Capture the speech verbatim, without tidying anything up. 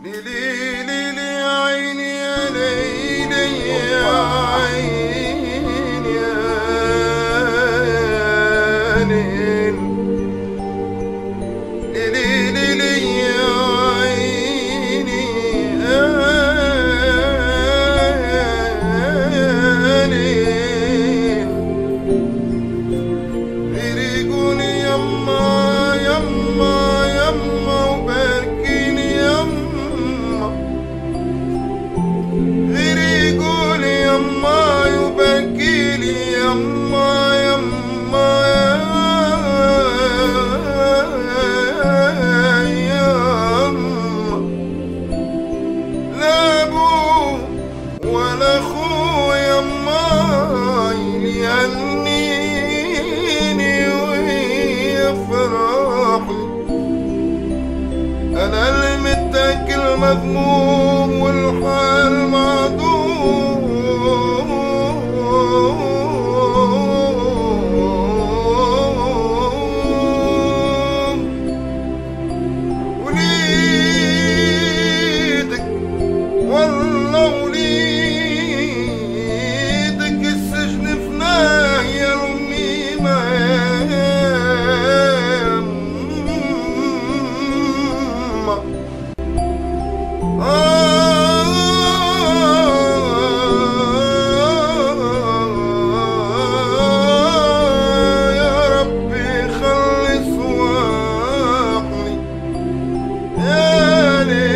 ليلي ليلي عيني يا ليلي يا عيني يا ليل ليلي ليلي يا عيني يا ليل فرقوني يما يما يما وباركيني يما غريقولي يما يبكيلي يما يما يما لا ابو ولا اخو يما يهنيني ويفرحي انا المتكل مذموم والحال معدوم وليدك والله وليدك السجن فناه يا امي ما يا